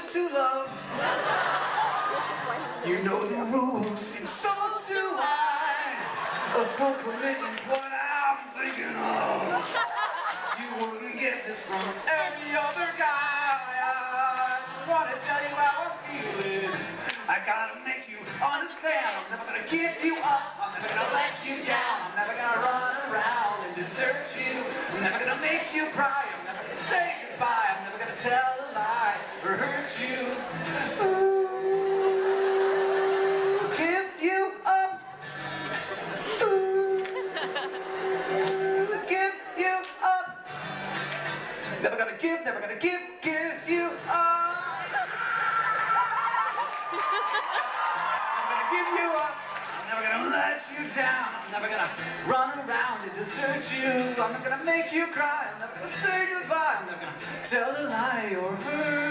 choose to love. You know the rules, and so do I. A full commitment's what I'm thinking of. You wouldn't get this from any other guy. I wanna tell you how I'm feeling. I gotta make you understand. I'm never gonna give you up. I'm never gonna let you down. I'm never gonna run around and desert you. I'm never gonna make you cry. I'm never gonna say goodbye. I'm never gonna tell a lie or hurt you. Ooh, give you up. Ooh, give you up. Never gonna give you up. Give you up. I'm never gonna let you down. I'm never gonna run around and desert you. I'm not gonna make you cry. I'm never gonna say goodbye. I'm never gonna tell a lie or hurt